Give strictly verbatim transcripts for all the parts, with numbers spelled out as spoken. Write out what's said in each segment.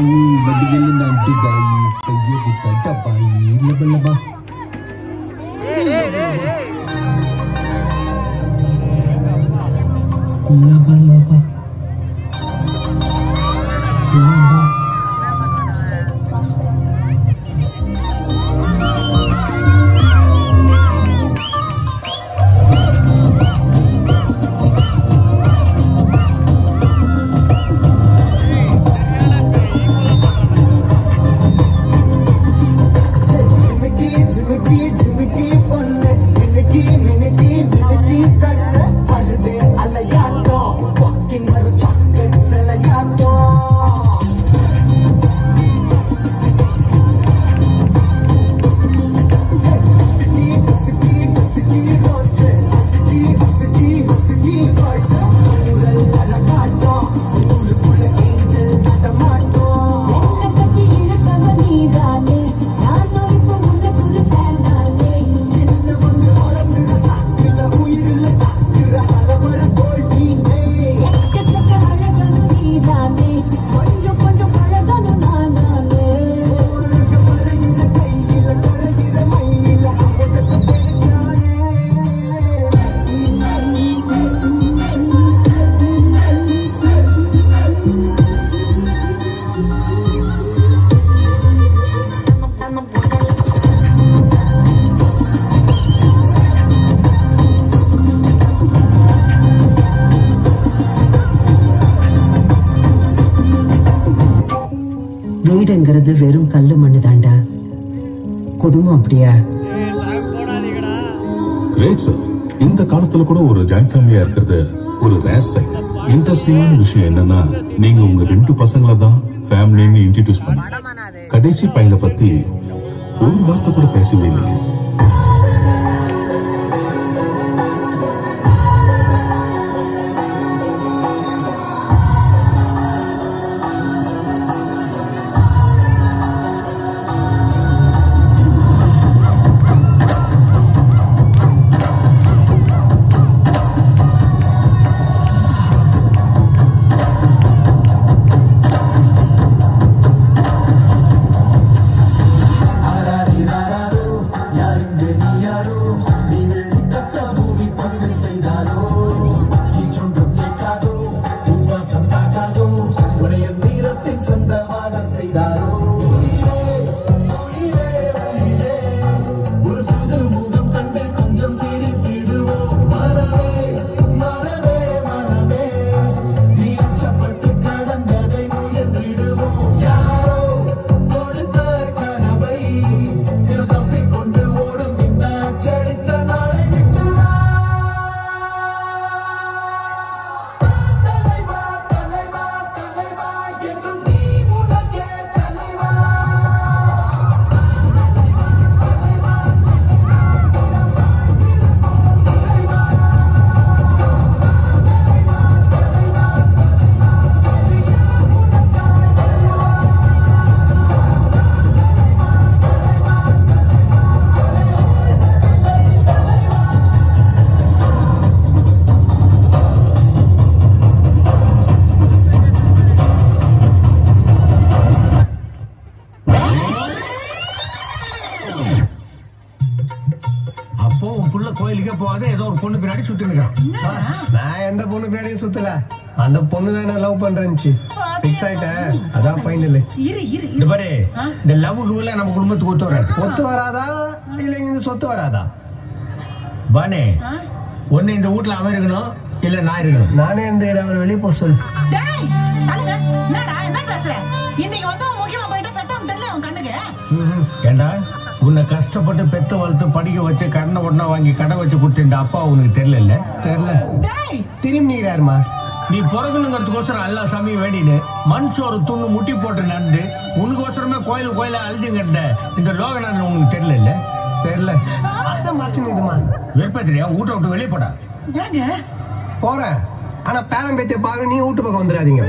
bayi, madigalin nanti bayi, kaya kita ada bayi, laba-laba. Laba-laba. Laba. வீடுங்கிறது வெறும் கல்லு மண்ணு தாண்டா. குடும்பம் அப்படியா? Great sir. இந்த காலத்துல கூட ஒரு ஜாயிண்ட் ஃபேமிலியா இருக்கிறது ஒரு ரேர் சைட். இன்ட்ரெஸ்டிங்கான விஷயம் என்னன்னா, நீங்க உங்க ரெண்டு பசங்களை தான் ஃபேமிலின்னு இன்ட்ரோடியூஸ் பண்ணி கடைசி பையனை பத்தி ஒரு வார்த்தை கூட பேசவே இல்லையே. கோயிலுக்கே போகாத ஏதோ ஒரு பொண்ணு பின்னாடி சுத்தி நிக்கிறான். நான் எந்த பொண்ணு பின்னாடியும் சுத்தல, அந்த பொண்ணு தான் என்ன லவ் பண்றேன்னு பிக்ஸ் ஆயிட்டேன். அதான் ஃபைனல். இந்த பாரு, இந்த லவ்வுக்கு உள்ள நம்ம குடும்பத்துக்கு ஒத்து வராது. ஒத்து வராதா இல்ல இந்த சொத்து வராதா? பானே, ஒண்ணு இந்த வீட்டுல அவன் இருக்கணும், இல்ல நான் இருக்கணும். நானே இந்த அவர் வெளியே போக சொல்லு. ஏண்டா, உன்னை கஷ்டப்பட்டு பெத்த வளர்த்து படிக்க வச்சு கண்ணை ஒண்ணா வாங்கி கடை வச்சு கொடுத்த இந்த அப்பா உனக்கு தெரியல? தெரியல. திரும்பி நீர் யாருமா? நீ பிறகுங்கிறதுக்கோசரம் எல்லா சாமியும் வேண்டினு மண் சோறு துண்ணு முட்டி போட்டு நடந்து உனக்கோசரமே கோயில் கோயில அழுதுங்கிட்ட இந்த லோகநாதன் உனக்கு தெரியல? தெரியல. அதான் மறைச்சு இதுமா வெறுப்பத்திரியா? வீட்டை விட்டு வெளியே போடா. போறேன், ஆனா பேரன் பேத்திய பாரு, நீ வீட்டு பக்கம் வந்துடாதீங்க.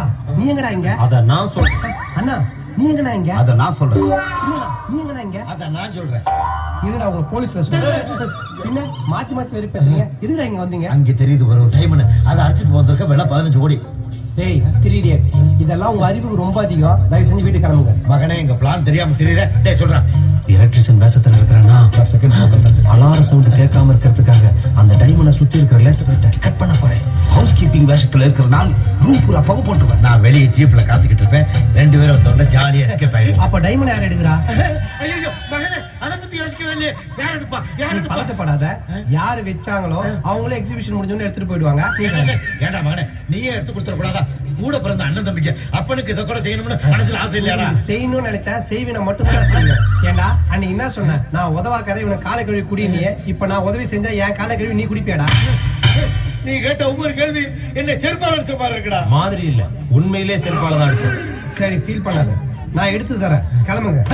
நீ எங்கடா இங்க? அத நான் சொல்றேன். அண்ணா நீ எங்கடா இங்க? அத நான் சொல்றேன். சின்னடா நீ எங்கடா இங்க? அத நான் சொல்றேன். இருடா உங்களை போலீஸ்ல சொல்றேன். பின்ன மாத்தி மாத்தி வெறுப்பேறீங்க. எதுக்குடா இங்க வந்தீங்க? அங்க தெரியுது ஒரு டைமண்ட். அத அடிச்சிட்டு வந்திருக்க வெள்ள பதினஞ்சு கோடி. டேய் த்ரீ இடியட்ஸ், இதெல்லாம் உங்க அறிவுக்கு ரொம்ப அதிகம். தயவு செஞ்சு வீட்டுக்கு கிளம்புங்க. மகனே எங்க பிளான் தெரியாம தெரியல. டேய் சொல்றேன். எலக்ட்ரிஷியன் வேஷத்துல இருக்கிறானா? அலார சவுண்ட் கேட்காம இருக்கிறதுக்காக அந்த டைமண்டை சுத்தி இருக்கிற லேசர் கட்டை கட் பண்ண போறேன். ஹவுஸ் கீப்பிங் வேஷத்துல இருக்கிற நான் ரூம் பூரா பகு போட்டுருவேன். நான் வெளியே ஜீப்ல காத்துக்கிட்டு இருப்பேன். ரெண்டு பேரும் வந்தோட ஜாலியா எஸ்கேப் ஆயிடும். அப்ப டைமண்ட் யார் எடுக்கிறா? ஐயோ மகனே அத பத்தி யோசிக்கவே இல்லையே. யார் எடுப்பா? யார் நீ எடுப்பா? பதட்டப்படாத. யாரு வச்சாங்களோ அவங்களே எக்ஸிபிஷன் முடிஞ்சோன்னு எடுத்துட்டு போயிடுவாங்க. நீ கிளம்பு. ஏண்டா மகனே நீயே எடுத்து கொடுத்துட கூடாதா? கூட பிறந்த அண்ணன் தம்பிக்கு அப்பனுக்கு இதை கூட செய்யணும்னு மனசுல ஆசை இல்லையாடா? நீ செய்யணும்னு நினைச்சா செய்வினை மட்டும் தான் செய்வேன். ஏண்டா அன்னைக்கு என்ன சொன்ன? நான் உதவாக்கார இவனை காலை கழுவி குடினியே. இப்ப நான் உதவி செஞ்சா என் காலை கழுவி நீ குடிப்பியாடா? நீ கேட்ட ஒவ்வொரு கேள்வி என்ன செருப்பால அடிச்ச மாதிரி இருக்குடா. மாதிரி இல்ல, உண்மையிலே செருப்பால தான் அடிச்சது. சரி ஃபீல் பண்ணாத, நான் எடுத்து தரேன். கிளம்புங்க.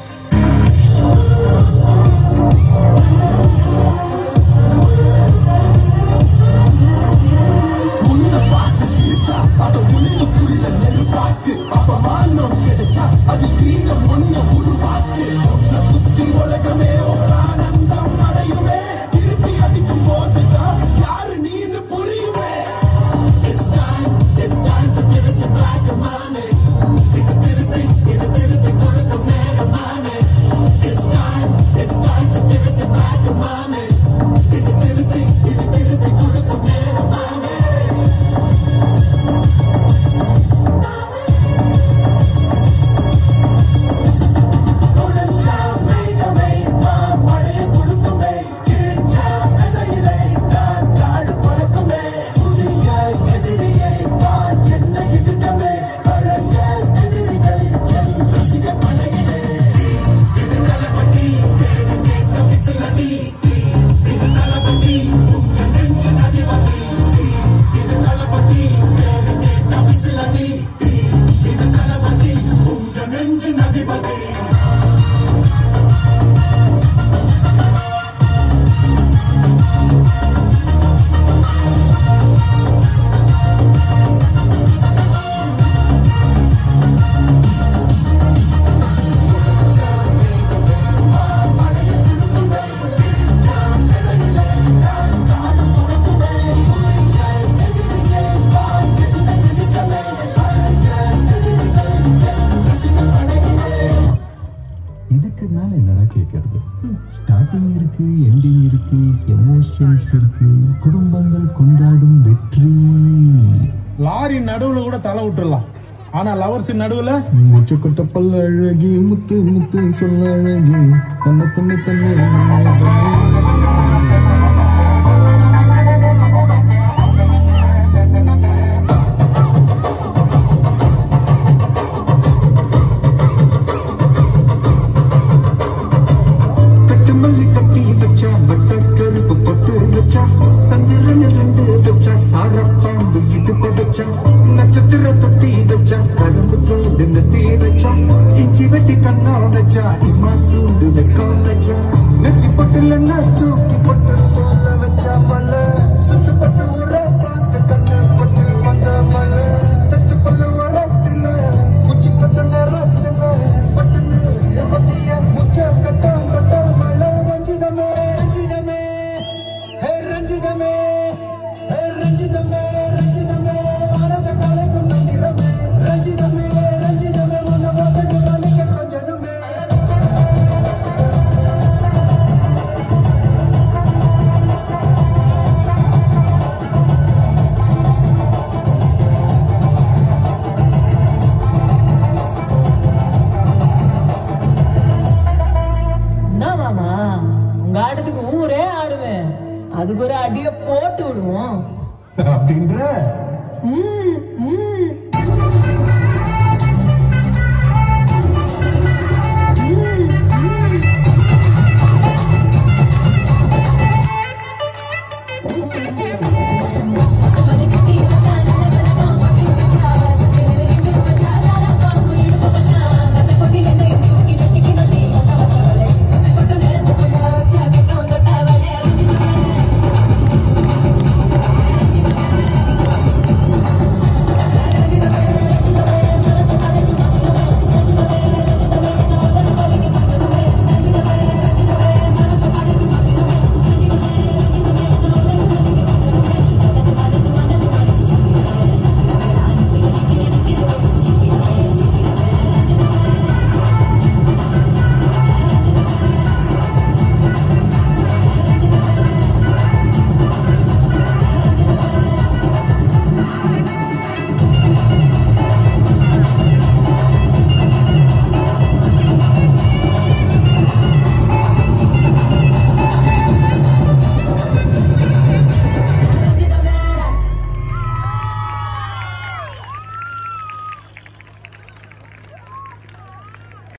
ஸ்டார்டிங் இருக்கு, எண்டிங் இருக்கு, எமோஷன்ஸ் இருக்கு, குடும்பங்கள் கொண்டாடும் வெற்றி. லாரி நடுவுல கூட தலை விட்டுறலாம், ஆனா லவர்ஸ் நடுவுல முச்சு கொட்ட பல்ல அழகி, முத்து முத்து சொல்ல அழகி, தன்னை தன்னை தன்னை நட்சத்திர தொட்டி வச்சா, கரும்பு தோண்டு நெத்தி வச்சா, இஞ்சி வெட்டி கண்ணா வச்சா, இம்மா தூண்டு வைக்க வச்சா, நெத்தி பொட்டுல தூக்கி பொட்டு போல வச்சா பல சுத்து பட்டு உர பார்த்து கண்ணு பொட்டு வந்த மழை தத்து பல்லு வரத்துல உச்சி கட்ட நேரத்துல பட்டுன்னு பத்திய முச்ச கட்ட கட்ட மழை. ரஞ்சிதமே ரஞ்சிதமே ஹே ரஞ்சிதமே ஹே ரஞ்சிதமே ரஞ்சிதமே ஊரே ஆடுவேன், அதுக்கு ஒரு அடிய போட்டு விடுவோம் அப்படின்ற. ம்